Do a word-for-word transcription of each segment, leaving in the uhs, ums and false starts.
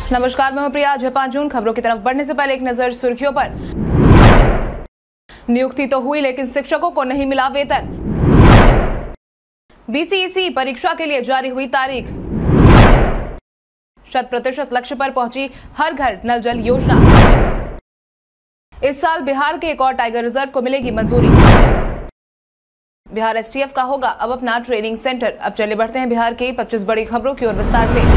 नमस्कार, मैं प्रिया। आज है पाँच जून। खबरों की तरफ बढ़ने से पहले एक नजर सुर्खियों पर। नियुक्ति तो हुई लेकिन शिक्षकों को नहीं मिला वेतन। बीसीईसी परीक्षा के लिए जारी हुई तारीख। शत प्रतिशत लक्ष्य पर पहुंची हर घर नल जल योजना। इस साल बिहार के एक और टाइगर रिजर्व को मिलेगी मंजूरी। बिहार एसटीएफ का होगा अब अपना ट्रेनिंग सेंटर। अब चले बढ़ते हैं बिहार की पच्चीस बड़ी खबरों की ओर विस्तार से।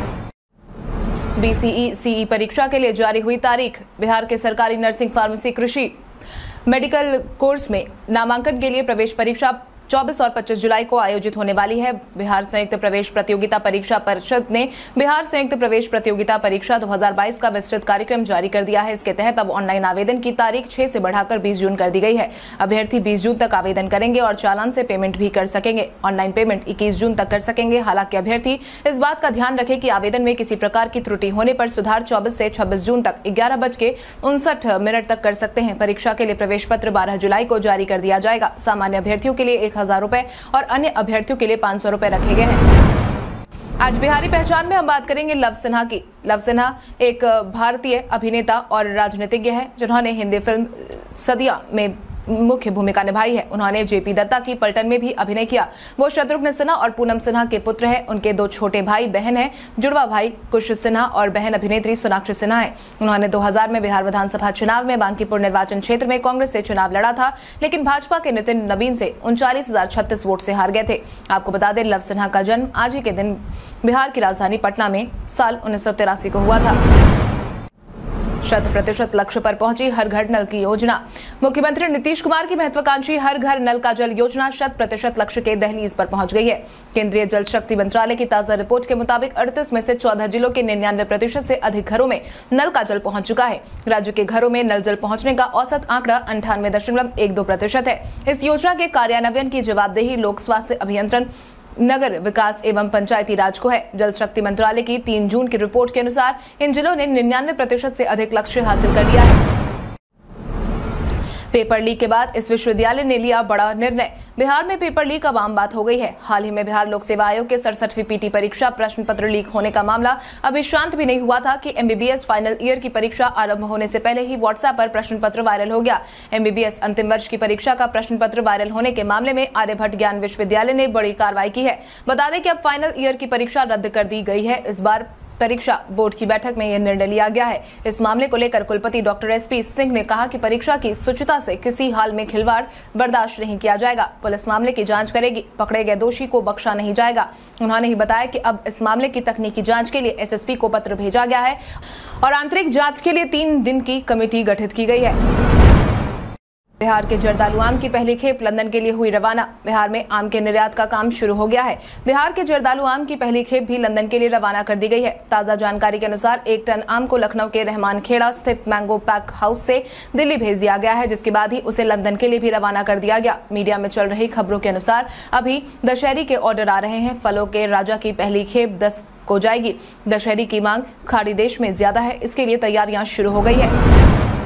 बीसीईसी परीक्षा के लिए जारी हुई तारीख। बिहार के सरकारी नर्सिंग, फार्मेसी, कृषि, मेडिकल कोर्स में नामांकन के लिए प्रवेश परीक्षा चौबीस और पच्चीस जुलाई को आयोजित होने वाली है। बिहार संयुक्त प्रवेश प्रतियोगिता परीक्षा परिषद ने बिहार संयुक्त प्रवेश प्रतियोगिता परीक्षा दो हज़ार बाईस का विस्तृत कार्यक्रम जारी कर दिया है। इसके तहत अब ऑनलाइन आवेदन की तारीख छह से बढ़ाकर बीस जून कर दी गई है। अभ्यर्थी बीस जून तक आवेदन करेंगे और चालान से पेमेंट भी कर सकेंगे। ऑनलाइन पेमेंट इक्कीस जून तक कर सकेंगे। हालांकि अभ्यर्थी इस बात का ध्यान रखें कि आवेदन में किसी प्रकार की त्रुटि होने पर सुधार चौबीस से छब्बीस जून तक ग्यारह बज के उनसठ मिनट तक कर सकते हैं। परीक्षा के लिए प्रवेश पत्र बारह जुलाई को जारी कर दिया जाएगा। सामान्य अभ्यर्थियों के लिए एक हजार रुपए और अन्य अभ्यर्थियों के लिए पाँच सौ रुपए रखे गए हैं। आज बिहारी पहचान में हम बात करेंगे लव सिन्हा की। लव सिन्हा एक भारतीय अभिनेता और राजनीतिज्ञ है जिन्होंने हिंदी फिल्म सदिया में मुख्य भूमिका निभाई है। उन्होंने जेपी दत्ता की पलटन में भी अभिनय किया। वो शत्रुघ्न सिन्हा और पूनम सिन्हा के पुत्र हैं। उनके दो छोटे भाई बहन हैं, जुड़वा भाई कुश सिन्हा और बहन अभिनेत्री सोनाक्षी सिन्हा है। उन्होंने दो हज़ार में बिहार विधानसभा चुनाव में बांकीपुर निर्वाचन क्षेत्र में कांग्रेस से चुनाव लड़ा था, लेकिन भाजपा के नितिन नवीन से उनचालीस हजार छत्तीस वोट से हार गए थे। आपको बता दें, लव सिन्हा का जन्म आज ही के दिन बिहार की राजधानी पटना में साल उन्नीस सौ तिरासी को हुआ था। शत प्रतिशत लक्ष्य पर पहुंची हर घर नल की योजना। मुख्यमंत्री नीतीश कुमार की महत्वाकांक्षी हर घर नल का जल योजना शत प्रतिशत लक्ष्य के दहलीज पर पहुंच गई है। केंद्रीय जल शक्ति मंत्रालय की ताजा रिपोर्ट के मुताबिक अड़तीस में से चौदह जिलों के निन्यानवे प्रतिशत से अधिक घरों में नल का जल पहुंच चुका है। राज्य के घरों में नल जल पहुंचने का औसत आंकड़ा अंठानवे दशमलव एक दो प्रतिशत है। इस योजना के कार्यान्वयन की जवाबदेही लोक स्वास्थ्य अभियंत्रण, नगर विकास एवं पंचायती राज को है। जल शक्ति मंत्रालय की तीन जून की रिपोर्ट के अनुसार इन जिलों ने निन्यानवे प्रतिशत से अधिक लक्ष्य हासिल कर लिया है। पेपर लीक के बाद इस विश्वविद्यालय ने लिया बड़ा निर्णय। बिहार में पेपर लीक अब आम बात हो गई है। हाल ही में बिहार लोक सेवा आयोग के सड़सठवीं पीटी परीक्षा प्रश्न पत्र लीक होने का मामला अभी शांत भी नहीं हुआ था कि एमबीबीएस फाइनल ईयर की परीक्षा आरंभ होने से पहले ही व्हाट्सएप पर प्रश्न पत्र वायरल हो गया। एमबीबीएस अंतिम वर्ष की परीक्षा का प्रश्न पत्र वायरल होने के मामले में आर्यभट्ट ज्ञान विश्वविद्यालय ने बड़ी कार्रवाई की है। बता दें कि अब फाइनल ईयर की परीक्षा रद्द कर दी गई है। इस बार परीक्षा बोर्ड की बैठक में यह निर्णय लिया गया है। इस मामले को लेकर कुलपति डॉक्टर एसपी सिंह ने कहा कि परीक्षा की शुचिता से किसी हाल में खिलवाड़ बर्दाश्त नहीं किया जाएगा। पुलिस मामले की जांच करेगी। पकड़े गए दोषी को बख्शा नहीं जाएगा। उन्होंने ही बताया कि अब इस मामले की तकनीकी जांच के लिए एसएसपी को पत्र भेजा गया है और आंतरिक जांच के लिए तीन दिन की कमेटी गठित की गई है। बिहार के जर्दालू आम की पहली खेप लंदन के लिए हुई रवाना। बिहार में आम के निर्यात का काम शुरू हो गया है। बिहार के जर्दालू आम की पहली खेप भी लंदन के लिए रवाना कर दी गई है। ताजा जानकारी के अनुसार एक टन आम को लखनऊ के रहमान खेड़ा स्थित मैंगो पैक हाउस से दिल्ली भेज दिया गया है, जिसके बाद ही उसे लंदन के लिए भी रवाना कर दिया गया। मीडिया में चल रही खबरों के अनुसार अभी दशहरी के ऑर्डर आ रहे हैं। फलों के राजा की पहली खेप दस को जाएगी। दशहरी की मांग खाड़ी देश में ज्यादा है, इसके लिए तैयारियां शुरू हो गई है।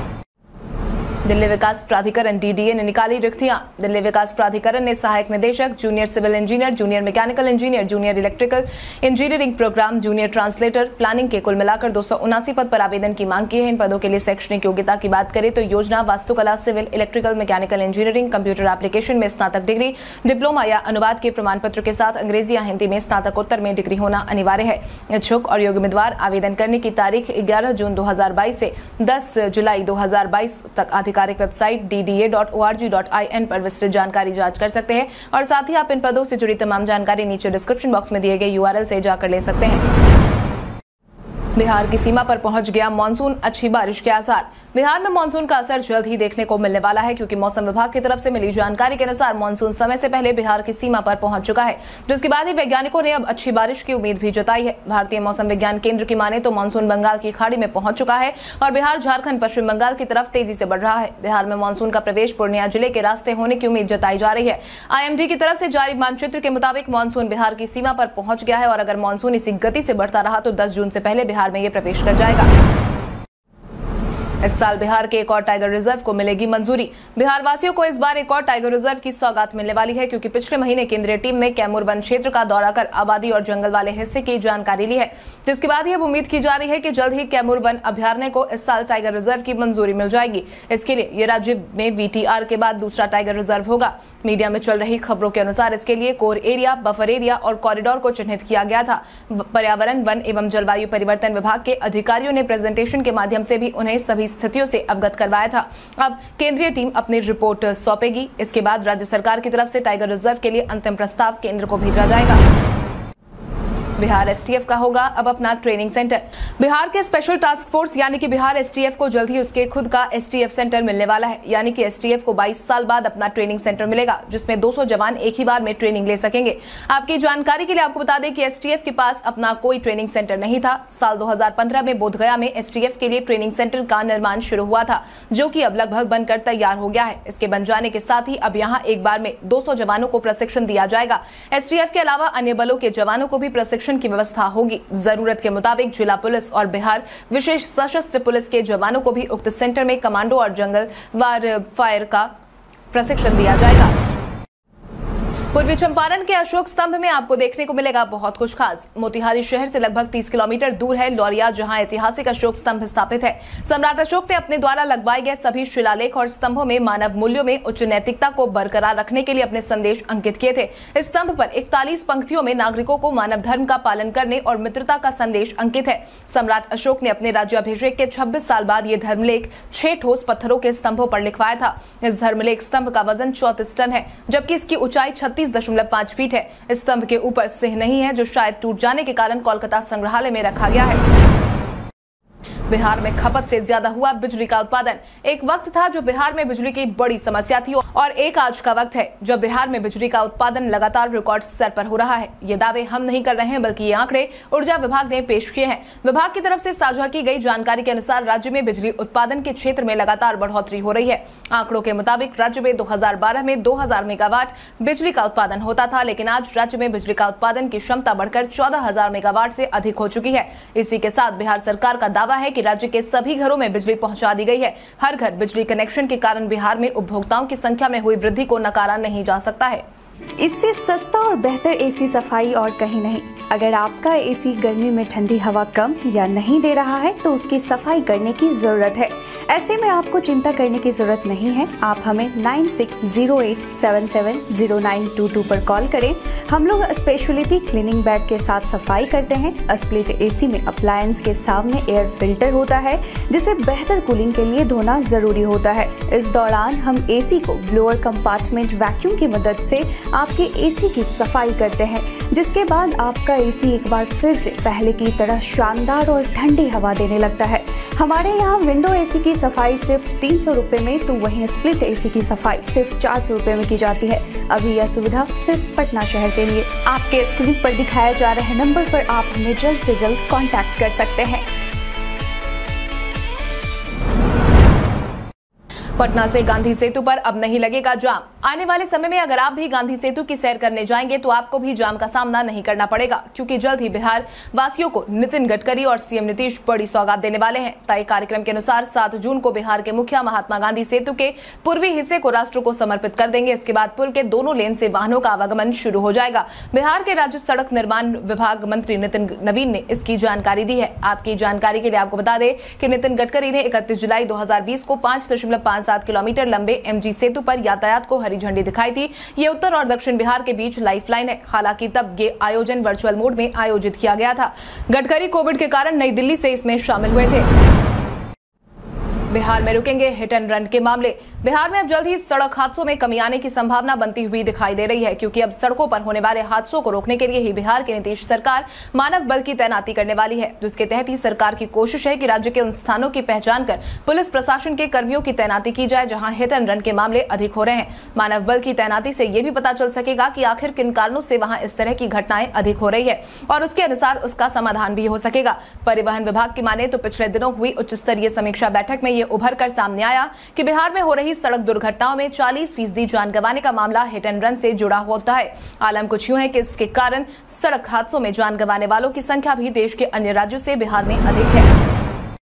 दिल्ली विकास प्राधिकरण डीडीए ने निकाली रिक्तियां। दिल्ली विकास प्राधिकरण ने सहायक निदेशक, junior civil engineer, junior mechanical engineer, junior electrical engineering program, junior translator, planning के कुल मिलाकर दो सौ उनासी पद पर आवेदन की मांग की है। इन पदों के लिए शैक्षणिक योग्यता की बात करें तो योजना, वास्तुकला, civil, electrical, mechanical engineering, computer application में स्नातक डिग्री, डिप्लोमा या अनुवाद के प्रमाण पत्र के साथ अंग्रेजी या हिंदी में स्नातकोत्तर में डिग्री होना अनिवार्य है। इच्छुक और योग्य उम्मीदवार आवेदन करने की तारीख ग्यारह जून दो हजार बाईस से दस जुलाई दो हजार बाईस तक आधिकारिक website D D A dot O R G dot I N पर विस्तृत जानकारी जांच कर सकते हैं और साथ ही आप इन पदों से जुड़ी तमाम जानकारी नीचे डिस्क्रिप्शन बॉक्स में दिए गए यू आर एल से जाकर ले सकते हैं। बिहार की सीमा पर पहुंच गया मानसून, अच्छी बारिश के आसार। बिहार में मानसून का असर जल्द ही देखने को मिलने वाला है, क्योंकि मौसम विभाग की तरफ से मिली जानकारी के अनुसार मानसून समय से पहले बिहार की सीमा पर पहुंच चुका है, जिसके बाद ही वैज्ञानिकों ने अब अच्छी बारिश की उम्मीद भी जताई है। भारतीय मौसम विज्ञान केंद्र की माने तो मानसून बंगाल की खाड़ी में पहुंच चुका है और बिहार, झारखंड, पश्चिम बंगाल की तरफ तेजी से बढ़ रहा है। बिहार में मानसून का प्रवेश पूर्णिया जिले के रास्ते होने की उम्मीद जताई जा रही है। आईएमडी की तरफ से जारी मानचित्र के मुताबिक मानसून बिहार की सीमा पर पहुंच गया है और अगर मानसून इसी गति से बढ़ता रहा तो दस जून से पहले बिहार में ये प्रवेश कर जाएगा। इस साल बिहार के एक और टाइगर रिजर्व को मिलेगी मंजूरी। बिहार वासियों को इस बार एक और टाइगर रिजर्व की सौगात मिलने वाली है, क्योंकि पिछले महीने केंद्रीय टीम ने कैमूर वन क्षेत्र का दौरा कर आबादी और जंगल वाले हिस्से की जानकारी ली है, जिसके बाद अब उम्मीद की जा रही है कि जल्द ही कैमूर वन अभयारण्य को इस साल टाइगर रिजर्व की मंजूरी मिल जाएगी। इसके लिए ये राज्य में वीटीआर के बाद दूसरा टाइगर रिजर्व होगा। मीडिया में चल रही खबरों के अनुसार इसके लिए कोर एरिया, बफर एरिया और कॉरिडोर को चिन्हित किया गया था। पर्यावरण, वन एवं जलवायु परिवर्तन विभाग के अधिकारियों ने प्रेजेंटेशन के माध्यम से भी उन्हें सभी स्थितियों से अवगत करवाया था। अब केंद्रीय टीम अपनी रिपोर्ट सौंपेगी। इसके बाद राज्य सरकार की तरफ से टाइगर रिजर्व के लिए अंतिम प्रस्ताव केंद्र को भेजा जाएगा। बिहार एसटीएफ का होगा अब अपना ट्रेनिंग सेंटर। बिहार के स्पेशल टास्क फोर्स यानी कि बिहार एसटीएफ को जल्द ही उसके खुद का एसटीएफ सेंटर मिलने वाला है। यानी कि एसटीएफ को बाईस साल बाद अपना ट्रेनिंग सेंटर मिलेगा, जिसमें दो सौ जवान एक ही बार में ट्रेनिंग ले सकेंगे। आपकी जानकारी के लिए आपको बता दें कि एसटीएफ के पास अपना कोई ट्रेनिंग सेंटर नहीं था। साल दो हजार पंद्रह में बोधगया में एसटीएफ के लिए ट्रेनिंग सेंटर का निर्माण शुरू हुआ था, जो कि अब लगभग बनकर तैयार हो गया है। इसके बन जाने के साथ ही अब यहाँ एक बार में दो सौ जवानों को प्रशिक्षण दिया जाएगा। एसटीएफ के अलावा अन्य बलों के जवानों को भी प्रशिक्षण की व्यवस्था होगी। जरूरत के मुताबिक जिला पुलिस और बिहार विशेष सशस्त्र पुलिस के जवानों को भी उक्त सेंटर में कमांडो और जंगल वार फायर का प्रशिक्षण दिया जाएगा। पूर्वी चंपारण के अशोक स्तंभ में आपको देखने को मिलेगा बहुत कुछ खास। मोतिहारी शहर से लगभग तीस किलोमीटर दूर है लौरिया, जहां ऐतिहासिक अशोक स्तंभ स्थापित है। सम्राट अशोक ने अपने द्वारा लगवाए गए सभी शिलालेख और स्तंभों में मानव मूल्यों में उच्च नैतिकता को बरकरार रखने के लिए अपने संदेश अंकित किए थे। इस स्तंभ पर इकतालीस पंक्तियों में नागरिकों को मानव धर्म का पालन करने और मित्रता का संदेश अंकित है। सम्राट अशोक ने अपने राज्याभिषेक के छब्बीस साल बाद ये धर्मलेख छह ठोस पत्थरों के स्तंभों पर लिखवाया था। इस धर्मलेख स्तंभ का वजन चौतीस टन है, जबकि इसकी ऊंचाई छत्तीस दशमलव पांच फीट है। इस स्तंभ के ऊपर सिंह नहीं है, जो शायद टूट जाने के कारण कोलकाता संग्रहालय में रखा गया है। बिहार में खपत से ज्यादा हुआ बिजली का उत्पादन। एक वक्त था जो बिहार में बिजली की बड़ी समस्या थी, और एक आज का वक्त है जब बिहार में बिजली का उत्पादन लगातार रिकॉर्ड स्तर पर हो रहा है। ये दावे हम नहीं कर रहे हैं, बल्कि ये आंकड़े ऊर्जा विभाग ने पेश किए हैं। विभाग की तरफ से साझा की गई जानकारी के अनुसार राज्य में बिजली उत्पादन के क्षेत्र में लगातार बढ़ोतरी हो रही है। आंकड़ों के मुताबिक राज्य में दो हजार बारह में दो हजार मेगावाट बिजली का उत्पादन होता था, लेकिन आज राज्य में बिजली का उत्पादन की क्षमता बढ़कर चौदह हजार मेगावाट से अधिक हो चुकी है। इसी के साथ बिहार सरकार का दावा है कि राज्य के सभी घरों में बिजली पहुंचा दी गई है। हर घर बिजली कनेक्शन के कारण बिहार में उपभोक्ताओं की संख्या में हुई वृद्धि को नकारा नहीं जा सकता है। इससे सस्ता और बेहतर एसी सफाई और कहीं नहीं। अगर आपका एसी गर्मी में ठंडी हवा कम या नहीं दे रहा है तो उसकी सफाई करने की जरूरत है। ऐसे में आपको चिंता करने की जरूरत नहीं है। आप हमें nine six zero eight seven seven zero nine two two पर कॉल करें। हम लोग स्पेशलिटी क्लीनिंग बैग के साथ सफाई करते हैं। स्प्लिट एसी में अप्लायंस के सामने एयर फिल्टर होता है, जिसे बेहतर कूलिंग के लिए धोना जरूरी होता है। इस दौरान हम एसी को ब्लोअर कंपार्टमेंट वैक्यूम की मदद से आपके एसी की सफाई करते हैं, जिसके बाद आपका एसी एक बार फिर से पहले की तरह शानदार और ठंडी हवा देने लगता है। हमारे यहाँ विंडो एसी की सफाई सिर्फ तीन सौ रुपए में, तो वहीं स्प्लिट एसी की सफाई सिर्फ चार सौ रुपए में की जाती है। अभी यह सुविधा सिर्फ पटना शहर के लिए। आपके स्क्रीन पर दिखाए जा रहे नंबर पर आप हमें जल्द से जल्द कॉन्टैक्ट कर सकते हैं। पटना से गांधी सेतु पर अब नहीं लगेगा जाम। आने वाले समय में अगर आप भी गांधी सेतु की सैर करने जाएंगे तो आपको भी जाम का सामना नहीं करना पड़ेगा, क्योंकि जल्द ही बिहार वासियों को नितिन गडकरी और सीएम नीतीश बड़ी सौगात देने वाले हैं। तय कार्यक्रम के अनुसार सात जून को बिहार के मुखिया महात्मा गांधी सेतु के पूर्वी हिस्से को राष्ट्र को समर्पित कर देंगे। इसके बाद पुल के दोनों लेन से वाहनों का आवागमन शुरू हो जाएगा। बिहार के राज्य सड़क निर्माण विभाग मंत्री नितिन नवीन ने इसकी जानकारी दी है। आपकी जानकारी के लिए आपको बता दें कि नितिन गडकरी ने इकतीस जुलाई दो हजार बीस को पांच दशमलव पांच सात किलोमीटर लंबे एमजी सेतु पर यातायात को हरी झंडी दिखाई थी। ये उत्तर और दक्षिण बिहार के बीच लाइफलाइन है। हालांकि तब ये आयोजन वर्चुअल मोड में आयोजित किया गया था। गडकरी कोविड के कारण नई दिल्ली से इसमें शामिल हुए थे। बिहार में रुकेंगे हिट एंड रन के मामले। बिहार में अब जल्द ही सड़क हादसों में कमी आने की संभावना बनती हुई दिखाई दे रही है, क्योंकि अब सड़कों पर होने वाले हादसों को रोकने के लिए ही बिहार की नीतीश सरकार मानव बल की तैनाती करने वाली है, जिसके तहत ही सरकार की कोशिश है कि राज्य के उन स्थानों की पहचान कर पुलिस प्रशासन के कर्मियों की तैनाती की जाए जहां हिट एंड रन के मामले अधिक हो रहे हैं। मानव बल की तैनाती से ये भी पता चल सकेगा कि आखिर किन कारणों से वहां इस तरह की घटनाएं अधिक हो रही है, और उसके अनुसार उसका समाधान भी हो सकेगा। परिवहन विभाग की माने तो पिछले दिनों हुई उच्च स्तरीय समीक्षा बैठक में ये उभर कर सामने आया कि बिहार में हो रही सड़क दुर्घटनाओं में चालीस फीसदी जान गंवाने का मामला हिट एंड रन से जुड़ा होता है। आलम कुछ यूं है कि इसके कारण सड़क हादसों में जान गंवाने वालों की संख्या भी देश के अन्य राज्यों से बिहार में अधिक है।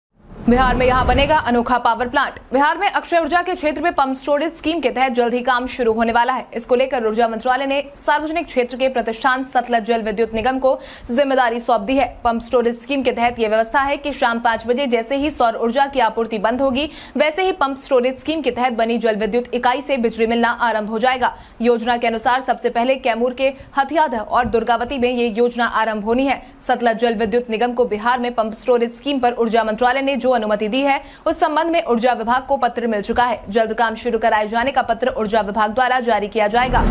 बिहार में यहां बनेगा अनोखा पावर प्लांट। बिहार में अक्षय ऊर्जा के क्षेत्र में पंप स्टोरेज स्कीम के तहत जल्द ही काम शुरू होने वाला है। इसको लेकर ऊर्जा मंत्रालय ने सार्वजनिक क्षेत्र के प्रतिष्ठान सतलज जल विद्युत निगम को जिम्मेदारी सौंप दी है। पंप स्टोरेज स्कीम के तहत यह व्यवस्था है कि शाम पांच बजे जैसे ही सौर ऊर्जा की आपूर्ति बंद होगी, वैसे ही पंप स्टोरेज स्कीम के तहत बनी जल विद्युत इकाई से बिजली मिलना आरंभ हो जाएगा। योजना के अनुसार सबसे पहले कैमूर के हथियादह और दुर्गावती में ये योजना आरंभ होनी है। सतलज जल विद्युत निगम को बिहार में पंप स्टोरेज स्कीम पर ऊर्जा मंत्रालय ने जो अनुमति दी है, उस संबंध में ऊर्जा विभाग को पत्र मिल चुका है। जल्द काम शुरू कराए जाने का पत्र ऊर्जा विभाग द्वारा जारी किया जाएगा।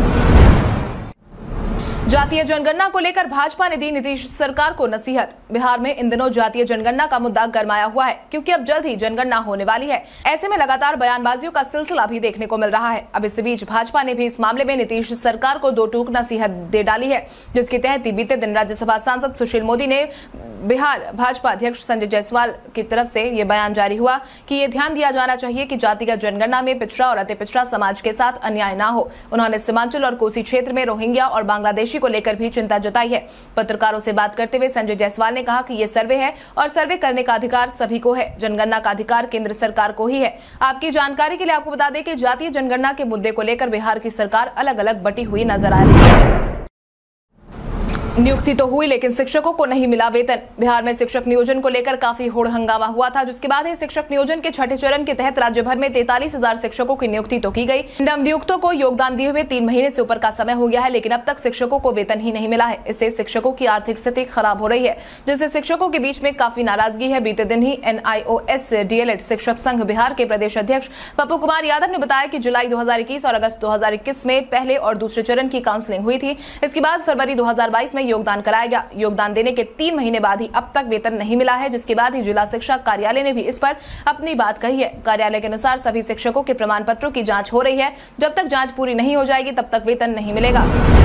जातीय जनगणना को लेकर भाजपा ने दी नीतीश सरकार को नसीहत। बिहार में इन दिनों जातीय जनगणना का मुद्दा गरमाया हुआ है, क्योंकि अब जल्द ही जनगणना होने वाली है। ऐसे में लगातार बयानबाजियों का सिलसिला भी देखने को मिल रहा है। अब इस बीच भाजपा ने भी इस मामले में नीतीश सरकार को दो टूक नसीहत दे डाली है, जिसके तहत बीते दिन राज्यसभा सांसद सुशील मोदी ने बिहार भाजपा अध्यक्ष संजय जायसवाल की तरफ से ये बयान जारी हुआ कि ये ध्यान दिया जाना चाहिए कि जातिगत जनगणना में पिछड़ा और अति पिछड़ा समाज के साथ अन्याय न हो। उन्होंने सीमांचल और कोसी क्षेत्र में रोहिंग्या और बांग्लादेशी को लेकर भी चिंता जताई है। पत्रकारों से बात करते हुए संजय जायसवाल ने कहा कि ये सर्वे है और सर्वे करने का अधिकार सभी को है। जनगणना का अधिकार केंद्र सरकार को ही है। आपकी जानकारी के लिए आपको बता दें कि जातीय जनगणना के मुद्दे को लेकर बिहार की सरकार अलग अलग बटी हुई नजर आ रही है। नियुक्ति तो हुई, लेकिन शिक्षकों को नहीं मिला वेतन। बिहार में शिक्षक नियोजन को लेकर काफी होड़ हंगामा हुआ था, जिसके बाद ही शिक्षक नियोजन के छठे चरण के तहत राज्य भर में तैंतालीस हजार शिक्षकों की नियुक्ति तो की गई। नवनियुक्तों को योगदान दिए हुए तीन महीने से ऊपर का समय हो गया है, लेकिन अब तक शिक्षकों को वेतन ही नहीं मिला है। इससे शिक्षकों की आर्थिक स्थिति खराब हो रही है, जिससे शिक्षकों के बीच में काफी नाराजगी है। बीते दिन ही N I O S DElEd शिक्षक संघ बिहार के प्रदेश अध्यक्ष पप्पू कुमार यादव ने बताया कि जुलाई दो हजार इक्कीस और अगस्त दो हजार इक्कीस में पहले और दूसरे चरण की काउंसलिंग हुई थी। इसके बाद फरवरी दो हजार बाईस में योगदान कराया गया। योगदान देने के तीन महीने बाद ही अब तक वेतन नहीं मिला है, जिसके बाद ही जिला शिक्षा कार्यालय ने भी इस पर अपनी बात कही है। कार्यालय के अनुसार सभी शिक्षकों के प्रमाण पत्रों की जांच हो रही है। जब तक जांच पूरी नहीं हो जाएगी, तब तक वेतन नहीं मिलेगा।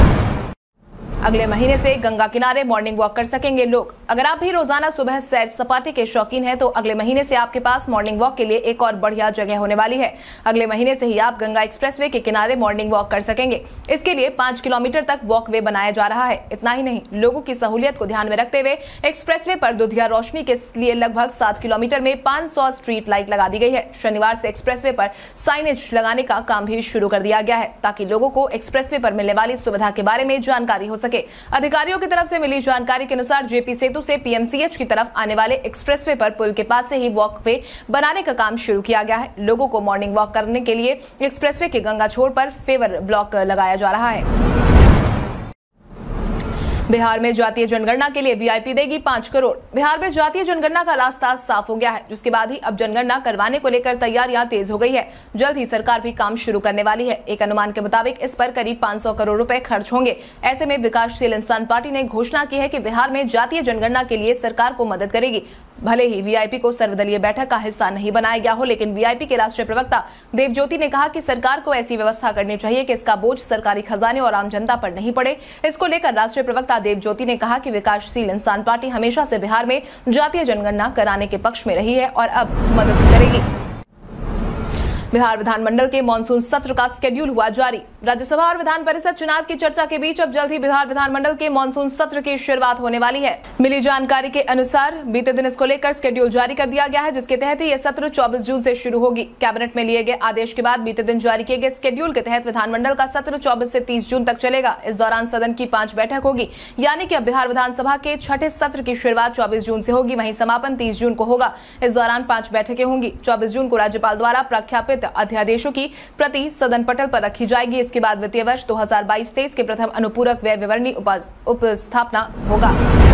अगले महीने से गंगा किनारे मॉर्निंग वॉक कर सकेंगे लोग। अगर आप भी रोजाना सुबह सैर सपाटे के शौकीन हैं, तो अगले महीने से आपके पास मॉर्निंग वॉक के लिए एक और बढ़िया जगह होने वाली है। अगले महीने से ही आप गंगा एक्सप्रेसवे के किनारे मॉर्निंग वॉक कर सकेंगे। इसके लिए पांच किलोमीटर तक वॉकवे बनाया जा रहा है। इतना ही नहीं, लोगों की सहूलियत को ध्यान में रखते हुए एक्सप्रेसवे पर दुधिया रोशनी के लिए लगभग सात किलोमीटर में पांच सौ स्ट्रीट लाइट लगा दी गई है। शनिवार से एक्सप्रेसवे पर साइनेज लगाने का काम भी शुरू कर दिया गया है, ताकि लोगों को एक्सप्रेसवे पर मिलने वाली सुविधा के बारे में जानकारी हो सके। अधिकारियों की तरफ से मिली जानकारी के अनुसार जेपी सेतु से पीएमसीएच की तरफ आने वाले एक्सप्रेसवे पर पुल के पास से ही वॉकवे बनाने का काम शुरू किया गया है। लोगों को मॉर्निंग वॉक करने के लिए एक्सप्रेसवे के गंगा छोर पर फेवर ब्लॉक लगाया जा रहा है। बिहार में जातीय जनगणना के लिए वीआईपी देगी पांच करोड़। बिहार में जातीय जनगणना का रास्ता साफ हो गया है, जिसके बाद ही अब जनगणना करवाने को लेकर तैयारियां तेज हो गई है। जल्द ही सरकार भी काम शुरू करने वाली है। एक अनुमान के मुताबिक इस पर करीब पांच सौ करोड़ रुपए खर्च होंगे। ऐसे में विकासशील इंसान पार्टी ने घोषणा की है कि बिहार में जातीय जनगणना के लिए सरकार को मदद करेगी। भले ही वीआईपी को सर्वदलीय बैठक का हिस्सा नहीं बनाया गया हो, लेकिन वीआईपी के राष्ट्रीय प्रवक्ता देवज्योति ने कहा कि सरकार को ऐसी व्यवस्था करनी चाहिए कि इसका बोझ सरकारी खजाने और आम जनता पर नहीं पड़े। इसको लेकर राष्ट्रीय प्रवक्ता देवज्योति ने कहा कि विकासशील इंसान पार्टी हमेशा से बिहार में जातीय जनगणना कराने के पक्ष में रही है और अब मदद करेगी। बिहार विधानमंडल के मानसून सत्र का शेड्यूल हुआ जारी। राज्यसभा और विधान परिषद चुनाव की चर्चा के बीच अब जल्द ही बिहार विधानमंडल के मानसून सत्र की शुरुआत होने वाली है। मिली जानकारी के अनुसार बीते दिन इसको लेकर शेड्यूल जारी कर दिया गया है, जिसके तहत यह सत्र चौबीस जून से शुरू होगी। कैबिनेट में लिए गए आदेश के बाद बीते दिन जारी किए गए शेड्यूल के तहत विधानमंडल का सत्र चौबीस से तीस जून तक चलेगा। इस दौरान सदन की पांच बैठक होगी, यानी कि अब बिहार विधानसभा के छठे सत्र की शुरुआत चौबीस जून से होगी, वहीं समापन तीस जून को होगा। इस दौरान पांच बैठकें होंगी। चौबीस जून को राज्यपाल द्वारा प्रख्यापित अध्यादेशों की प्रति सदन पटल पर रखी जाएगी। इसके बाद वित्तीय वर्ष दो हजार बाईस तेईस के प्रथम अनुपूरक व्यय विवरणी उपस्थापना होगा।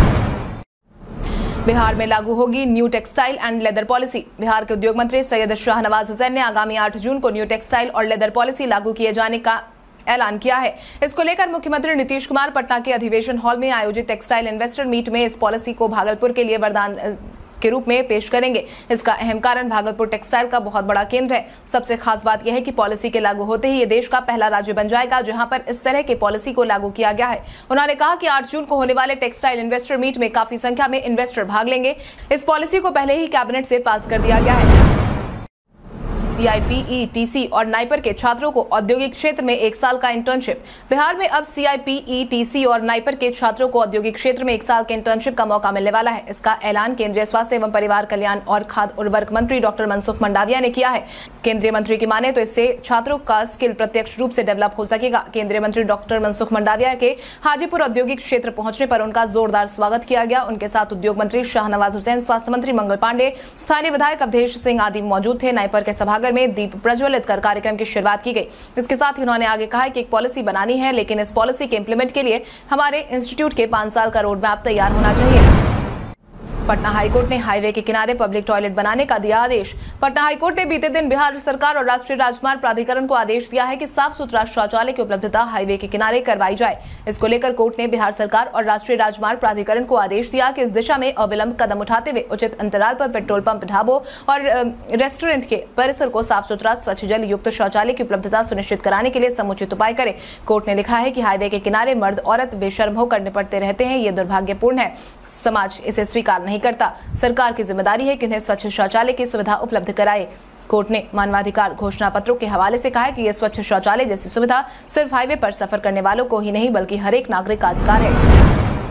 बिहार में लागू होगी new textile and leather policy. Bihar के उद्योग मंत्री सैयद शाहनवाज हुसैन ने आगामी आठ जून को न्यू टेक्सटाइल और लेदर पॉलिसी लागू किए जाने का ऐलान किया है। इसको लेकर मुख्यमंत्री नीतीश कुमार पटना के अधिवेशन हॉल में आयोजित टेक्सटाइल इन्वेस्टर मीट में इस पॉलिसी को भागलपुर के लिए वरदान के रूप में पेश करेंगे। इसका अहम कारण भागलपुर टेक्सटाइल का बहुत बड़ा केंद्र है। सबसे खास बात यह है कि पॉलिसी के लागू होते ही ये देश का पहला राज्य बन जाएगा जहां पर इस तरह की पॉलिसी को लागू किया गया है। उन्होंने कहा कि आठ जून को होने वाले टेक्सटाइल इन्वेस्टर मीट में काफी संख्या में इन्वेस्टर भाग लेंगे। इस पॉलिसी को पहले ही कैबिनेट से पास कर दिया गया है। सीआईपीई, टीसी और नाइपर के छात्रों को औद्योगिक क्षेत्र में एक साल का इंटर्नशिप। बिहार में अब सीआईपीई, टीसी और नाइपर के छात्रों को औद्योगिक क्षेत्र में एक साल के इंटर्नशिप का मौका मिलने वाला है। इसका ऐलान केंद्रीय स्वास्थ्य एवं परिवार कल्याण और खाद्य उर्वरक मंत्री डॉक्टर मनसुख मंडाविया ने किया है। केंद्रीय मंत्री की माने तो इससे छात्रों का स्किल प्रत्यक्ष रूप से डेवलप हो सकेगा। केंद्रीय मंत्री डॉक्टर मनसुख मंडाविया के हाजीपुर औद्योगिक क्षेत्र पहुंचने पर उनका जोरदार स्वागत किया गया। उनके साथ उद्योग मंत्री शाहनवाज हुसैन, स्वास्थ्य मंत्री मंगल पांडे, स्थानीय विधायक अवधेश सिंह आदि मौजूद थे। नाइपर के सभागार में दीप प्रज्वलित कर कार्यक्रम की शुरुआत की गई। इसके साथ ही उन्होंने आगे कहा कि एक पॉलिसी बनानी है, लेकिन इस पॉलिसी के इंप्लीमेंट के लिए हमारे इंस्टीट्यूट के पांच साल का रोड मैप तैयार होना चाहिए। पटना हाईकोर्ट ने हाईवे के किनारे पब्लिक टॉयलेट बनाने का दिया आदेश। पटना हाईकोर्ट ने बीते दिन बिहार सरकार और राष्ट्रीय राजमार्ग प्राधिकरण को आदेश दिया है कि साफ सुथरा शौचालय की उपलब्धता हाईवे के किनारे करवाई जाए। इसको लेकर कोर्ट ने बिहार सरकार और राष्ट्रीय राजमार्ग प्राधिकरण को आदेश दिया कि इस दिशा में अविलंब कदम उठाते हुए उचित अंतराल पर पेट्रोल पंप, ढाबों और रेस्टोरेंट के परिसर को साफ सुथरा, स्वच्छ जल युक्त शौचालय की उपलब्धता सुनिश्चित कराने के लिए समुचित उपाय करें। कोर्ट ने लिखा है कि हाईवे के किनारे मर्द औरत बेशर्म होकर निपटते रहते हैं। ये दुर्भाग्यपूर्ण है। समाज इसे स्वीकार नहीं करता। सरकार की जिम्मेदारी है कि उन्हें स्वच्छ शौचालय की सुविधा उपलब्ध कराए। कोर्ट ने मानवाधिकार घोषणा पत्रों के हवाले से कहा है कि यह स्वच्छ शौचालय जैसी सुविधा सिर्फ हाईवे पर सफर करने वालों को ही नहीं बल्कि हर एक नागरिक का अधिकार है।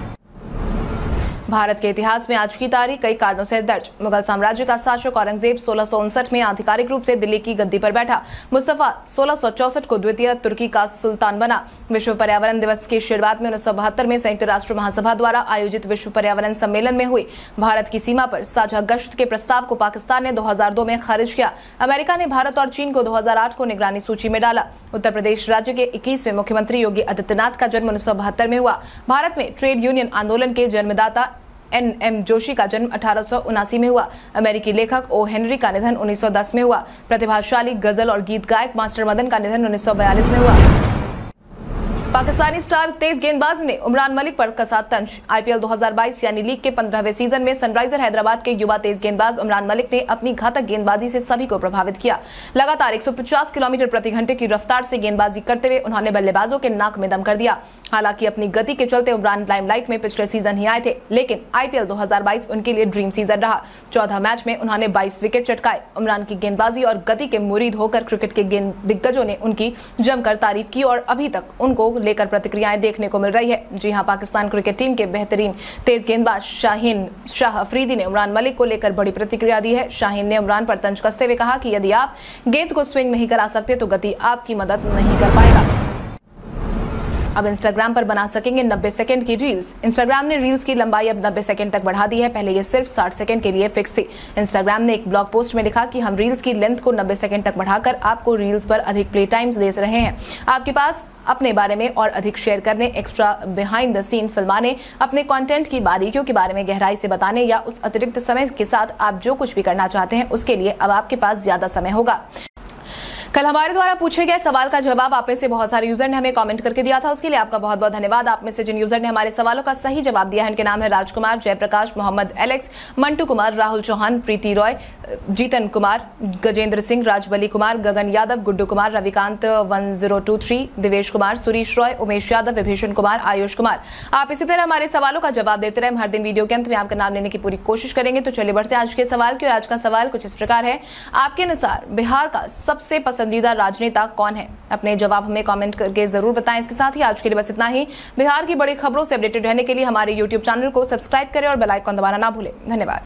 भारत के इतिहास में आज की तारीख कई कारणों से दर्ज। मुगल साम्राज्य का शासक औरंगजेब सोलह सौ उनसठ में आधिकारिक रूप से दिल्ली की गद्दी पर बैठा। मुस्तफा सोलह सौ चौसठ को द्वितीय तुर्की का सुल्तान बना। विश्व पर्यावरण दिवस की शुरुआत में उन्नीस सौ बहत्तर में संयुक्त राष्ट्र महासभा द्वारा आयोजित विश्व पर्यावरण सम्मेलन में हुई। भारत की सीमा पर साझा गश्त के प्रस्ताव को पाकिस्तान ने दो हजार दो में खारिज किया। अमेरिका ने भारत और चीन को दो हजार आठ को निगरानी सूची में डाला। उत्तर प्रदेश राज्य के इक्कीसवें मुख्यमंत्री योगी आदित्यनाथ का जन्म उन्नीस सौ बहत्तर में हुआ। भारत में ट्रेड यूनियन आंदोलन के जन्मदाता एन एम जोशी का जन्म अठारह सौ उनासी में हुआ। अमेरिकी लेखक ओ हेनरी का निधन उन्नीस सौ दस में हुआ। प्रतिभाशाली गजल और गीत गायक मास्टर मदन का निधन उन्नीस सौ बयालीस में हुआ। पाकिस्तानी स्टार तेज गेंदबाज ने उमरान मलिक पर कसा तंज। आईपीएल दो हजार बाईस यानी लीग के पंद्रहवें सीजन में सनराइजर हैदराबाद के युवा तेज गेंदबाज उमरान मलिक ने अपनी घातक गेंदबाजी से सभी को प्रभावित किया। लगातार एक सौ पचास किलोमीटर प्रति घंटे की रफ्तार से गेंदबाजी करते हुए उन्होंने बल्लेबाजों के नाक में दम कर दिया। हालांकि अपनी गति के चलते उमरान लाइमलाइट में पिछले सीजन ही आए थे, लेकिन आईपीएल दो हजार बाईस उनके लिए ड्रीम सीजन रहा। चौदह मैच में उन्होंने बाईस विकेट चटकाए। उमरान की गेंदबाजी और गति के मुरीद होकर क्रिकेट के गेंद दिग्गजों ने उनकी जमकर तारीफ की और अभी तक उनको लेकर प्रतिक्रियाएं देखने को मिल रही है। जी हां, पाकिस्तान क्रिकेट टीम के बेहतरीन तेज गेंदबाज शाहीन शाह अफरीदी ने उमरान मलिक को लेकर बड़ी प्रतिक्रिया दी है। शाहीन ने उमरान पर तंज कसते हुए कहा कि यदि आप गेंद को स्विंग नहीं करा सकते तो गति आपकी मदद नहीं कर पाएगा। अब इंस्टाग्राम पर बना सकेंगे नब्बे सेकंड की रील्स। इंस्टाग्राम ने रील्स की लंबाई अब नब्बे सेकंड तक बढ़ा दी है। पहले ये सिर्फ साठ सेकंड के लिए फिक्स थी। इंस्टाग्राम ने एक ब्लॉग पोस्ट में लिखा कि हम रील्स की लेंथ को नब्बे सेकंड तक बढ़ाकर आपको रील्स पर अधिक प्ले टाइम्स दे रहे हैं। आपके पास अपने बारे में और अधिक शेयर करने, एक्स्ट्रा बिहाइंड द सीन फिल्माने, अपने कंटेंट की बारीकियों के बारे में गहराई से बताने या उस अतिरिक्त समय के साथ आप जो कुछ भी करना चाहते हैं उसके लिए अब आपके पास ज्यादा समय होगा। कल हमारे द्वारा पूछे गए सवाल का जवाब आप में से बहुत सारे यूजर ने हमें कमेंट करके दिया था, उसके लिए आपका बहुत बहुत धन्यवाद। आप में से जिन यूजर ने हमारे सवालों का सही जवाब दिया है उनके नाम है Rajkumar, Jayprakash, Mohammad Alex, Mantu Kumar, Rahul Chauhan, Preeti Roy, Jitan Kumar, Gajendra Singh, Rajbali Kumar, Gagan Yadav, Guddu Kumar, Ravikant one zero two three, Divesh Kumar, Suresh Roy, Umesh Yadav, Vibhishan Kumar, Ayush Kumar. आप इसी तरह हमारे सवालों का जवाब देते रहे। हर दिन वीडियो के अंत में आपका नाम लेने की पूरी कोशिश करेंगे। तो चलिए बढ़ते हैं आज के सवाल की। और आज का सवाल कुछ इस प्रकार है, आपके अनुसार बिहार का सबसे पसंदीदा राजनेता कौन है? अपने जवाब हमें कमेंट करके जरूर बताएं। इसके साथ ही आज के लिए बस इतना ही। बिहार की बड़ी खबरों से अपडेटेड रहने के लिए हमारे यूट्यूब चैनल को सब्सक्राइब करें और बेल आइकन दबाना ना भूलें। धन्यवाद।